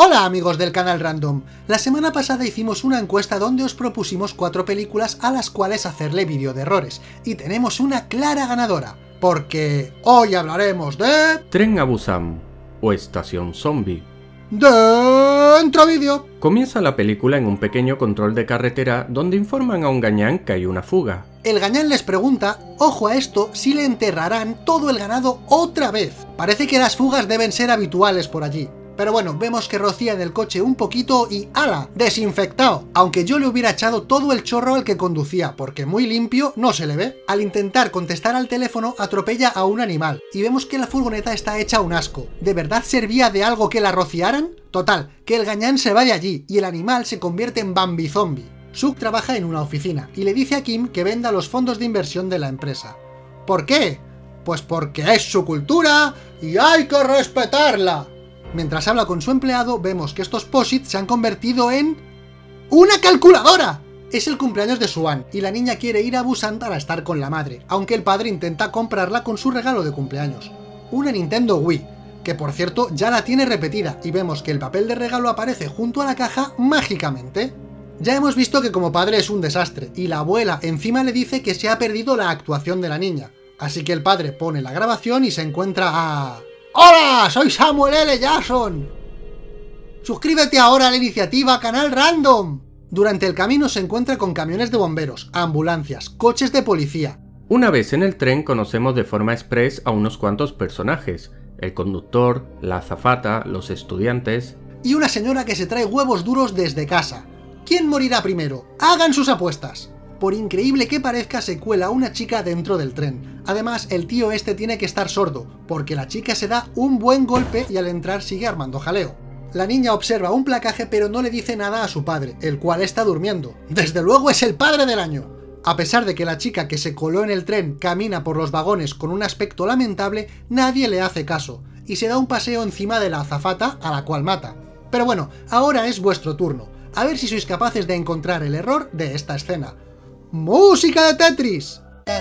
Hola amigos del canal Random, la semana pasada hicimos una encuesta donde os propusimos 4 películas a las cuales hacerle vídeo de errores, y tenemos una clara ganadora, porque hoy hablaremos de... Tren a Busan o Estación Zombie. ¡Dentro vídeo! Comienza la película en un pequeño control de carretera donde informan a un gañán que hay una fuga. El gañán les pregunta, ojo a esto, si le enterrarán todo el ganado otra vez. Parece que las fugas deben ser habituales por allí. Pero bueno, vemos que rocía en el coche un poquito y ¡hala! ¡Desinfectado! Aunque yo le hubiera echado todo el chorro al que conducía, porque muy limpio no se le ve. Al intentar contestar al teléfono, atropella a un animal, y vemos que la furgoneta está hecha un asco. ¿De verdad servía de algo que la rociaran? Total, que el gañán se va de allí, y el animal se convierte en Bambi Zombie. Suk trabaja en una oficina, y le dice a Kim que venda los fondos de inversión de la empresa. ¿Por qué? Pues porque es su cultura, y hay que respetarla. Mientras habla con su empleado, vemos que estos posits se han convertido en... ¡una calculadora! Es el cumpleaños de Swan, y la niña quiere ir a Busan para estar con la madre, aunque el padre intenta comprarla con su regalo de cumpleaños. Una Nintendo Wii, que por cierto ya la tiene repetida, y vemos que el papel de regalo aparece junto a la caja mágicamente. Ya hemos visto que como padre es un desastre, y la abuela encima le dice que se ha perdido la actuación de la niña. Así que el padre pone la grabación y se encuentra a... ¡Hola! ¡Soy Samuel L. Jackson! ¡Suscríbete ahora a la iniciativa Canal Random! Durante el camino se encuentra con camiones de bomberos, ambulancias, coches de policía. Una vez en el tren conocemos de forma express a unos cuantos personajes: el conductor, la azafata, los estudiantes... y una señora que se trae huevos duros desde casa. ¿Quién morirá primero? ¡Hagan sus apuestas! Por increíble que parezca, se cuela una chica dentro del tren. Además, el tío este tiene que estar sordo, porque la chica se da un buen golpe y al entrar sigue armando jaleo. La niña observa un placaje pero no le dice nada a su padre, el cual está durmiendo. ¡Desde luego es el padre del año! A pesar de que la chica que se coló en el tren camina por los vagones con un aspecto lamentable, nadie le hace caso, y se da un paseo encima de la azafata, a la cual mata. Pero bueno, ahora es vuestro turno. A ver si sois capaces de encontrar el error de esta escena. ¡Música de Tetris!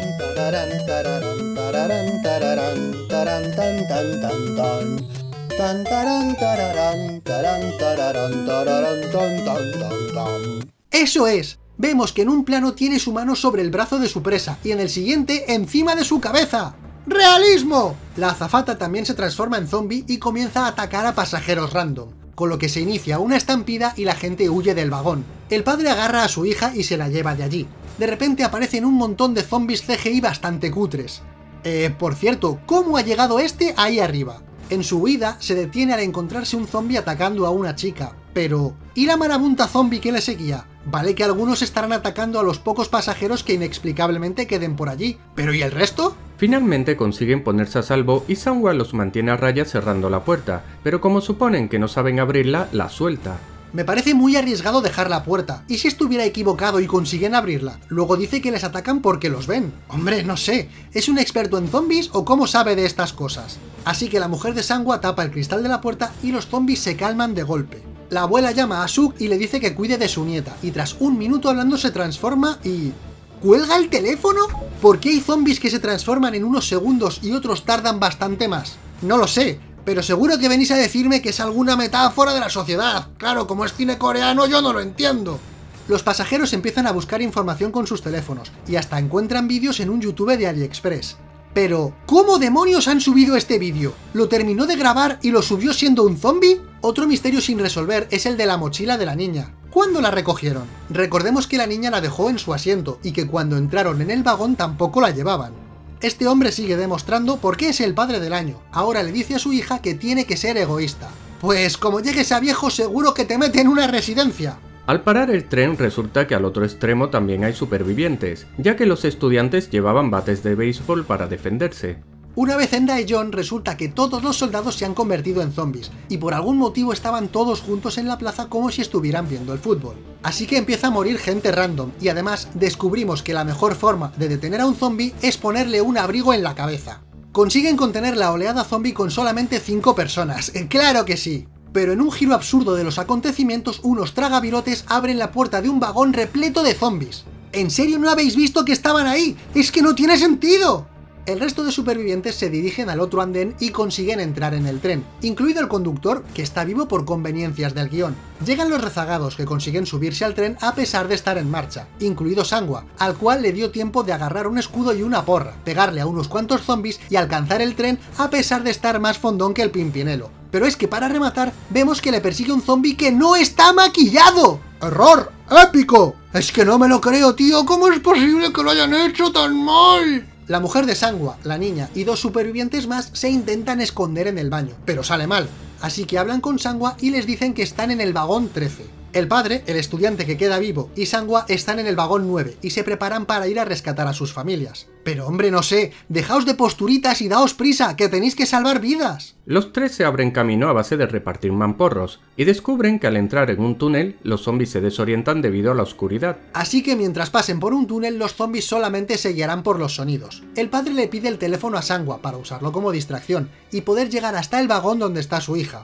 ¡Eso es! Vemos que en un plano tiene su mano sobre el brazo de su presa y en el siguiente encima de su cabeza. ¡Realismo! La azafata también se transforma en zombie y comienza a atacar a pasajeros random, con lo que se inicia una estampida y la gente huye del vagón. El padre agarra a su hija y se la lleva de allí. De repente aparecen un montón de zombies CGI bastante cutres. Por cierto, ¿cómo ha llegado este ahí arriba? En su huida se detiene al encontrarse un zombie atacando a una chica. Pero... ¿y la marabunta zombie que le seguía? Vale que algunos estarán atacando a los pocos pasajeros que inexplicablemente queden por allí. ¿Pero y el resto? Finalmente consiguen ponerse a salvo y Sangwa los mantiene a raya cerrando la puerta, pero como suponen que no saben abrirla, la suelta. Me parece muy arriesgado dejar la puerta, ¿y si estuviera equivocado y consiguen abrirla? Luego dice que les atacan porque los ven. Hombre, no sé, ¿es un experto en zombies o cómo sabe de estas cosas? Así que la mujer de Sangwa tapa el cristal de la puerta y los zombies se calman de golpe. La abuela llama a Suk y le dice que cuide de su nieta, y tras un minuto hablando se transforma y... ¿cuelga el teléfono? ¿Por qué hay zombies que se transforman en unos segundos y otros tardan bastante más? No lo sé, pero seguro que venís a decirme que es alguna metáfora de la sociedad. Claro, como es cine coreano yo no lo entiendo. Los pasajeros empiezan a buscar información con sus teléfonos, y hasta encuentran vídeos en un YouTube de AliExpress. Pero, ¿cómo demonios han subido este vídeo? ¿Lo terminó de grabar y lo subió siendo un zombie? Otro misterio sin resolver es el de la mochila de la niña. ¿Cuándo la recogieron? Recordemos que la niña la dejó en su asiento, y que cuando entraron en el vagón tampoco la llevaban. Este hombre sigue demostrando por qué es el padre del año. Ahora le dice a su hija que tiene que ser egoísta. Pues como llegues a viejo seguro que te mete en una residencia. Al parar el tren resulta que al otro extremo también hay supervivientes, ya que los estudiantes llevaban bates de béisbol para defenderse. Una vez en Daejeon resulta que todos los soldados se han convertido en zombies, y por algún motivo estaban todos juntos en la plaza como si estuvieran viendo el fútbol. Así que empieza a morir gente random, y además descubrimos que la mejor forma de detener a un zombie es ponerle un abrigo en la cabeza. Consiguen contener la oleada zombie con solamente 5 personas, ¡claro que sí! Pero en un giro absurdo de los acontecimientos, unos tragavirotes abren la puerta de un vagón repleto de zombies. ¿En serio no habéis visto que estaban ahí? ¡Es que no tiene sentido! El resto de supervivientes se dirigen al otro andén y consiguen entrar en el tren, incluido el conductor, que está vivo por conveniencias del guión. Llegan los rezagados, que consiguen subirse al tren a pesar de estar en marcha, incluido Sangua, al cual le dio tiempo de agarrar un escudo y una porra, pegarle a unos cuantos zombies y alcanzar el tren a pesar de estar más fondón que el Pimpinelo. Pero es que para rematar, vemos que le persigue un zombie que no está maquillado. ¡Error! ¡Épico! Es que no me lo creo, tío, ¿cómo es posible que lo hayan hecho tan mal? La mujer de Sangua, la niña y 2 supervivientes más se intentan esconder en el baño, pero sale mal, así que hablan con Sangua y les dicen que están en el vagón 13. El padre, el estudiante que queda vivo, y Sangua están en el vagón 9 y se preparan para ir a rescatar a sus familias. Pero hombre, no sé, dejaos de posturitas y daos prisa, que tenéis que salvar vidas. Los 3 se abren camino a base de repartir mamporros, y descubren que al entrar en un túnel, los zombies se desorientan debido a la oscuridad. Así que mientras pasen por un túnel, los zombies solamente se guiarán por los sonidos. El padre le pide el teléfono a Sangua para usarlo como distracción, y poder llegar hasta el vagón donde está su hija.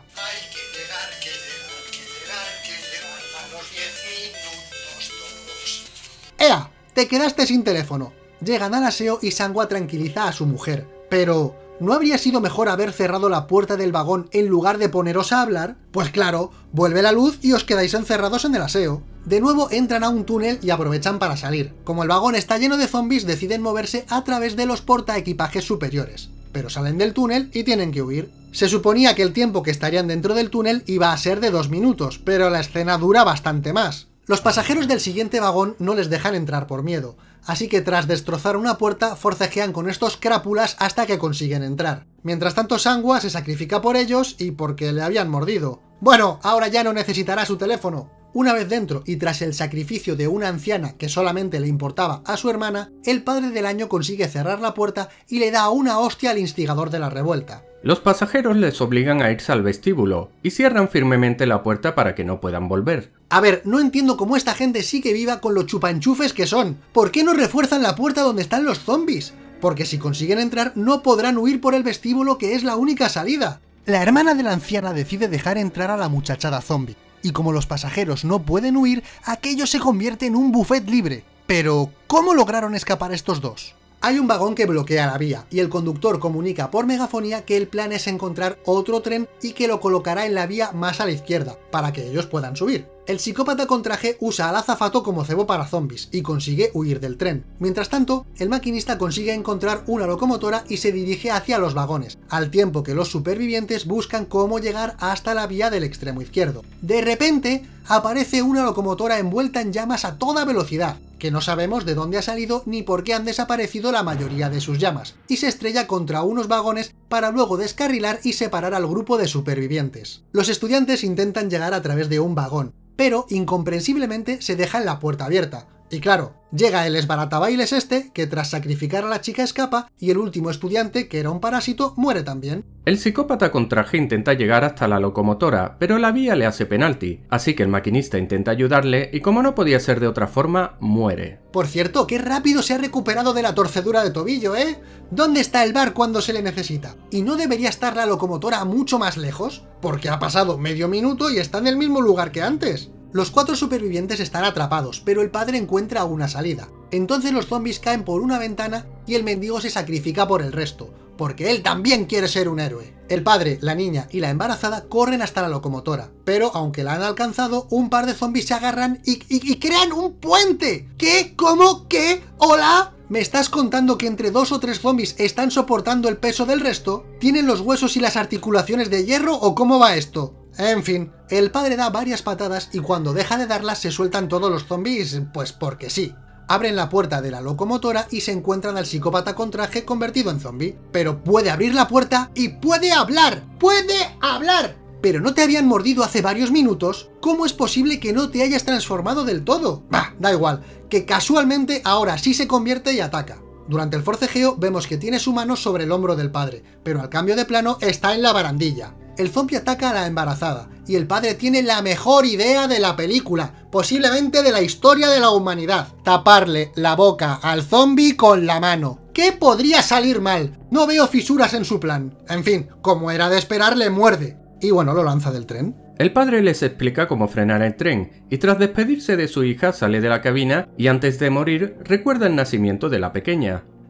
¡Ea! Te quedaste sin teléfono. Llegan al aseo y Sangua tranquiliza a su mujer. Pero, ¿no habría sido mejor haber cerrado la puerta del vagón en lugar de poneros a hablar? Pues claro, vuelve la luz y os quedáis encerrados en el aseo. De nuevo entran a un túnel y aprovechan para salir. Como el vagón está lleno de zombies, deciden moverse a través de los portaequipajes superiores. Pero salen del túnel y tienen que huir. Se suponía que el tiempo que estarían dentro del túnel iba a ser de 2 minutos, pero la escena dura bastante más. Los pasajeros del siguiente vagón no les dejan entrar por miedo, así que tras destrozar una puerta forcejean con estos crápulas hasta que consiguen entrar. Mientras tanto Sangua se sacrifica por ellos y porque le habían mordido. Bueno, ahora ya no necesitará su teléfono. Una vez dentro y tras el sacrificio de una anciana que solamente le importaba a su hermana, el padre del año consigue cerrar la puerta y le da una hostia al instigador de la revuelta. Los pasajeros les obligan a irse al vestíbulo y cierran firmemente la puerta para que no puedan volver. A ver, no entiendo cómo esta gente sigue viva con los chupanchufes que son. ¿Por qué no refuerzan la puerta donde están los zombies? Porque si consiguen entrar no podrán huir por el vestíbulo, que es la única salida. La hermana de la anciana decide dejar entrar a la muchachada zombie, y como los pasajeros no pueden huir, aquello se convierte en un buffet libre. Pero, ¿cómo lograron escapar estos dos? Hay un vagón que bloquea la vía, y el conductor comunica por megafonía que el plan es encontrar otro tren y que lo colocará en la vía más a la izquierda, para que ellos puedan subir. El psicópata con traje usa al azafato como cebo para zombies y consigue huir del tren. Mientras tanto, el maquinista consigue encontrar una locomotora y se dirige hacia los vagones, al tiempo que los supervivientes buscan cómo llegar hasta la vía del extremo izquierdo. De repente, aparece una locomotora envuelta en llamas a toda velocidad, que no sabemos de dónde ha salido ni por qué han desaparecido la mayoría de sus llamas, y se estrella contra unos vagones para luego descarrilar y separar al grupo de supervivientes. Los estudiantes intentan llegar a través de un vagón, pero incomprensiblemente se dejan la puerta abierta. Y claro, llega el esbaratabailes este, que tras sacrificar a la chica escapa, y el último estudiante, que era un parásito, muere también. El psicópata con traje intenta llegar hasta la locomotora, pero la vía le hace penalti, así que el maquinista intenta ayudarle y como no podía ser de otra forma, muere. Por cierto, qué rápido se ha recuperado de la torcedura de tobillo, ¿eh? ¿Dónde está el bar cuando se le necesita? ¿Y no debería estar la locomotora mucho más lejos? Porque ha pasado medio minuto y está en el mismo lugar que antes. Los 4 supervivientes están atrapados, pero el padre encuentra una salida. Entonces los zombies caen por una ventana y el mendigo se sacrifica por el resto, porque él también quiere ser un héroe. El padre, la niña y la embarazada corren hasta la locomotora, pero aunque la han alcanzado, un par de zombies se agarran y crean un puente. ¿Qué? ¿Cómo? ¿Qué? ¿Hola? ¿Me estás contando que entre 2 o 3 zombies están soportando el peso del resto? ¿Tienen los huesos y las articulaciones de hierro o cómo va esto? En fin, el padre da varias patadas y cuando deja de darlas se sueltan todos los zombies, pues porque sí. Abren la puerta de la locomotora y se encuentran al psicópata con traje convertido en zombie. Pero puede abrir la puerta y puede hablar. ¡Puede hablar! ¿Pero no te habían mordido hace varios minutos? ¿Cómo es posible que no te hayas transformado del todo? Bah, da igual, que casualmente ahora sí se convierte y ataca. Durante el forcejeo vemos que tiene su mano sobre el hombro del padre, pero al cambio de plano está en la barandilla. El zombie ataca a la embarazada, y el padre tiene la mejor idea de la película, posiblemente de la historia de la humanidad: taparle la boca al zombie con la mano. ¿Qué podría salir mal? No veo fisuras en su plan. En fin, como era de esperar, le muerde. Y bueno, lo lanza del tren. El padre les explica cómo frenar el tren, y tras despedirse de su hija sale de la cabina y antes de morir recuerda el nacimiento de la pequeña.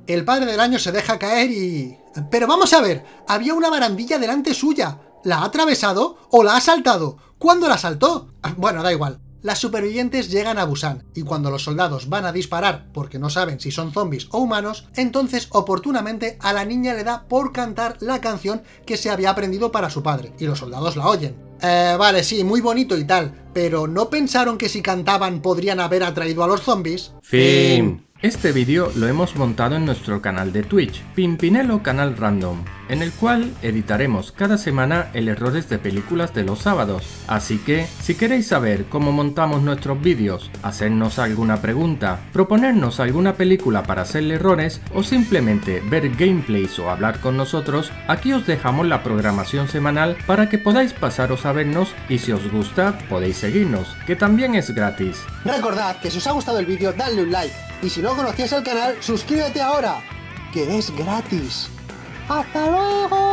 El padre del año se deja caer y... Pero vamos a ver, había una barandilla delante suya. ¿La ha atravesado o la ha saltado? ¿Cuándo la saltó? Bueno, da igual. Las supervivientes llegan a Busan, y cuando los soldados van a disparar porque no saben si son zombies o humanos, entonces oportunamente a la niña le da por cantar la canción que se había aprendido para su padre, y los soldados la oyen. Vale, sí, muy bonito y tal, pero ¿no pensaron que si cantaban podrían haber atraído a los zombies? Fin. Este vídeo lo hemos montado en nuestro canal de Twitch, Pimpinelo Canal Random, en el cual editaremos cada semana el errores de películas de los sábados. Así que, si queréis saber cómo montamos nuestros vídeos, hacernos alguna pregunta, proponernos alguna película para hacerle errores o simplemente ver gameplays o hablar con nosotros, aquí os dejamos la programación semanal para que podáis pasaros a vernos y si os gusta podéis seguirnos, que también es gratis. Recordad que si os ha gustado el vídeo, dadle un like. Y si no conocías el canal, suscríbete ahora, que es gratis. ¡Hasta luego!